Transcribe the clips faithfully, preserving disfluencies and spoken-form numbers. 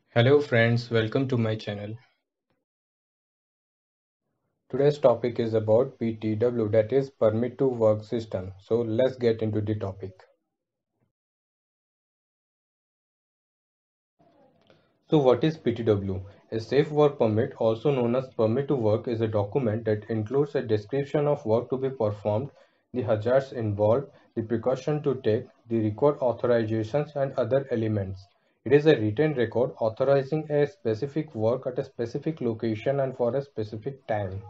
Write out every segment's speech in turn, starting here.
Hello friends, welcome to my channel. Today's topic is about P T W, that is Permit to Work system. So let's get into the topic. So what is P T W? A safe work permit, also known as permit to work, is a document that includes a description of work to be performed, the hazards involved, the precaution to take, the record authorizations and other elements. It is a written record authorizing a specific work at a specific location and for a specific time.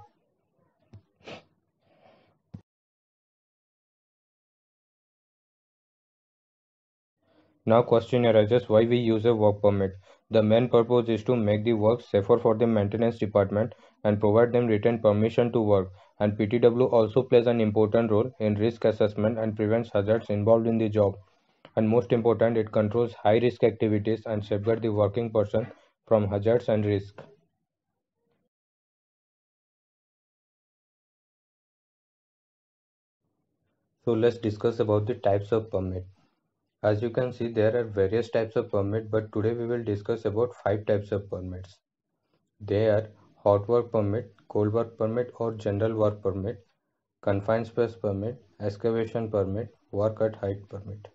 Now question arises why we use a work permit. The main purpose is to make the work safer for the maintenance department and provide them written permission to work. And P T W also plays an important role in risk assessment and prevents hazards involved in the job. And most important, it controls high risk activities and safeguards the working person from hazards and risk. So let's discuss about the types of permit. As you can see, there are various types of permit, but today we will discuss about five types of permits. They are hot work permit, cold work permit or general work permit, confined space permit, excavation permit, work at height permit.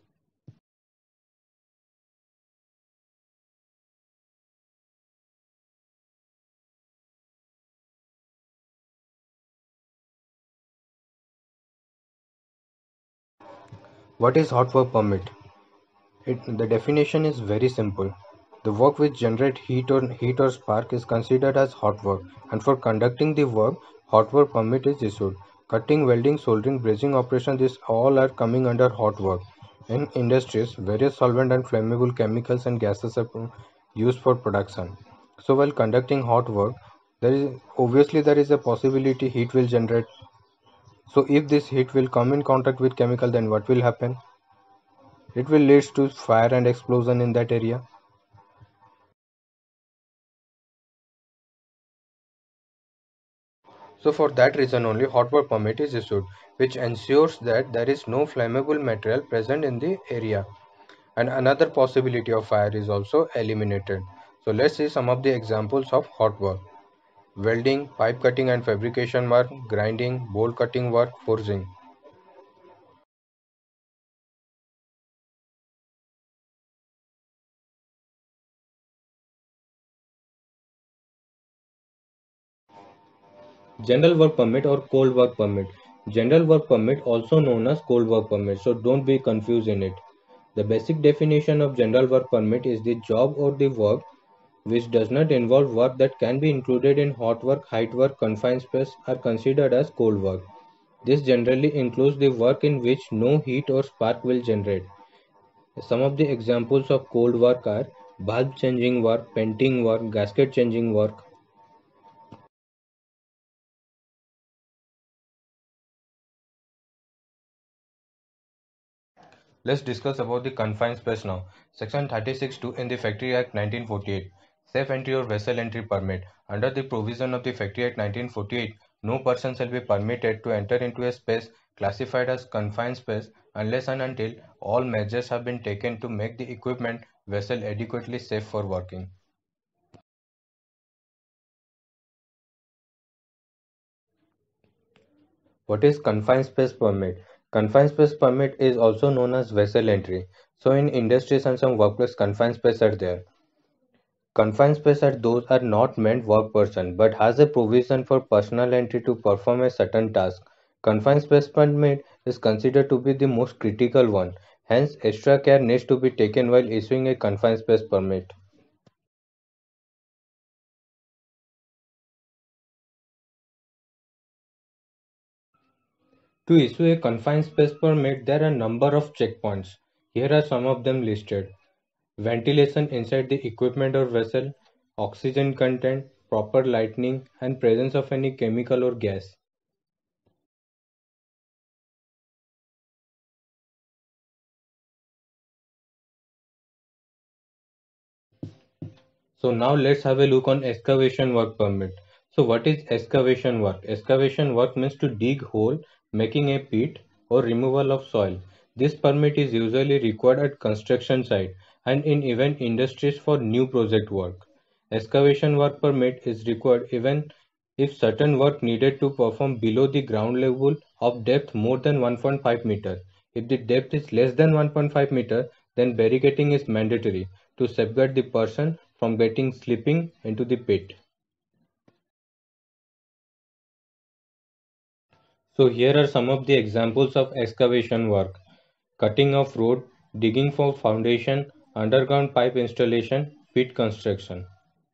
What is hot work permit? It, the definition is very simple. The work which generate heat or heat or spark is considered as hot work, and for conducting the work, hot work permit is issued. Cutting, welding, soldering, brazing operations, these all are coming under hot work. In industries, various solvent and flammable chemicals and gases are used for production. So while conducting hot work, there is obviously there is a possibility heat will generate. So if this heat will come in contact with chemical, then what will happen? It will lead to fire and explosion in that area. So for that reason only hot work permit is issued, which ensures that there is no flammable material present in the area. And another possibility of fire is also eliminated. So let's see some of the examples of hot work. Welding, pipe cutting and fabrication work, grinding, bolt cutting work, forging. General work permit or cold work permit. General work permit also known as cold work permit, so don't be confused in it. The basic definition of general work permit is the job or the work which does not involve work that can be included in hot work, height work, confined space are considered as cold work. This generally includes the work in which no heat or spark will generate. Some of the examples of cold work are bulb changing work, painting work, gasket changing work. Let's discuss about the confined space now. Section thirty-six two in the Factory Act nineteen forty-eight. Safe entry or vessel entry permit. Under the provision of the Factory Act nineteen forty-eight, no person shall be permitted to enter into a space classified as confined space unless and until all measures have been taken to make the equipment vessel adequately safe for working. What is confined space permit? Confined space permit is also known as vessel entry. So in industries and some workplace, confined space are there. Confined space are those are not meant work person but has a provision for personal entry to perform a certain task. Confined space permit is considered to be the most critical one. Hence, extra care needs to be taken while issuing a confined space permit. To issue a confined space permit, there are a number of checkpoints. Here are some of them listed. Ventilation inside the equipment or vessel, oxygen content, proper lighting, and presence of any chemical or gas. So now let's have a look on excavation work permit. So what is excavation work? Excavation work means to dig hole, making a pit or removal of soil. This permit is usually required at construction site and in even industries for new project work. Excavation work permit is required even if certain work needed to perform below the ground level of depth more than one point five meter. If the depth is less than one point five meter, then barricading is mandatory to safeguard the person from getting slipping into the pit. So here are some of the examples of excavation work: cutting of road, digging for foundation, underground pipe installation, pit construction.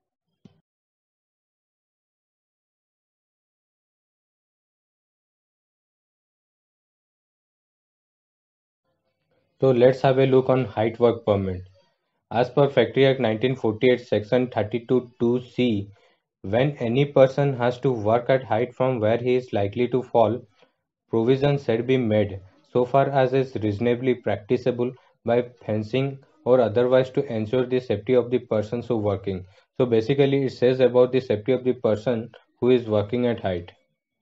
So let's have a look on height work permit. As per Factory Act nineteen forty-eight Section thirty-two two C, when any person has to work at height from where he is likely to fall, provision shall be made so far as is reasonably practicable by fencing or otherwise to ensure the safety of the persons who working. So basically it says about the safety of the person who is working at height.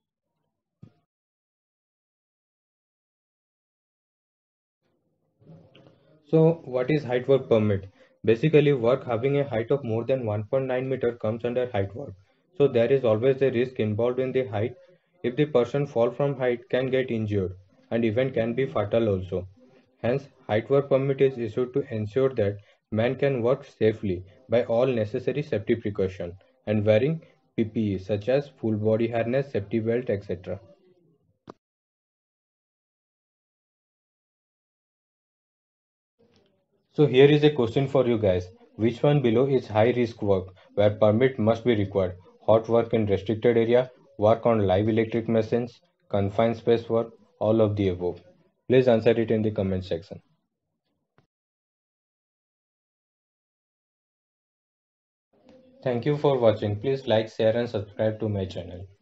So what is height work permit? Basically work having a height of more than one point nine meter comes under height work. So there is always a risk involved in the height. If the person fall from height can get injured and even can be fatal also. Hence height work permit is issued to ensure that man can work safely by all necessary safety precaution and wearing P P E such as full body harness, safety belt, et cetera. So here is a question for you guys. Which one below is high risk work where permit must be required? Hot work in restricted area, work on live electric machines, confined space work, all of the above. Please answer it in the comment section. Thank you for watching. Please like, share and subscribe to my channel.